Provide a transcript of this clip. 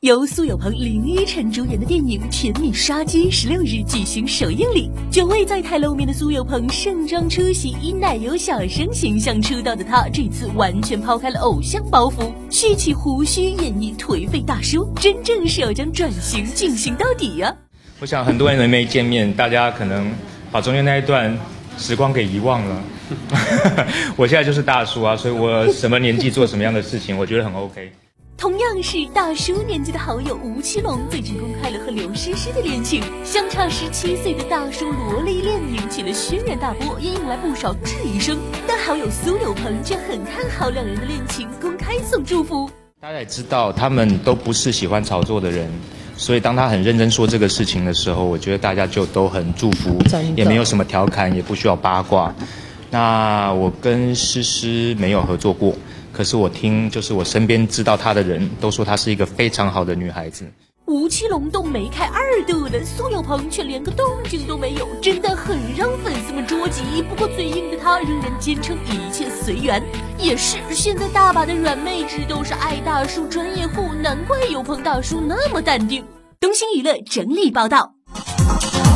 由苏有朋、林依晨主演的电影《甜蜜杀机》16日举行首映礼，久未在台露面的苏有朋盛装出席，以奶油小生形象出道的他，这次完全抛开了偶像包袱，蓄起胡须演绎颓废大叔，真正是要将转型进行到底呀！ 我想很多人没见面，大家可能把中间那一段时光给遗忘了。我现在就是大叔啊，所以我什么年纪做什么样的事情，我觉得很 OK。 同样是大叔年纪的好友吴奇隆最近公开了和刘诗诗的恋情，相差17岁的大叔萝莉恋引起了轩然大波，也引来不少质疑声。但好友苏有朋却很看好两人的恋情，公开送祝福。 大家也知道，他们都不是喜欢炒作的人，所以当他很认真说这个事情的时候，我觉得大家就都很祝福，也没有什么调侃，也不需要八卦。那我跟诗诗没有合作过。可是我听，就是我身边知道她的人都说她是一个非常好的女孩子。 吴奇隆都没开2度了，苏有朋却连个动静都没有，真的很让粉丝们捉急。不过嘴硬的他仍然坚称一切随缘。也是，现在大把的软妹纸都是爱大叔专业户，难怪有朋大叔那么淡定。东星娱乐整理报道。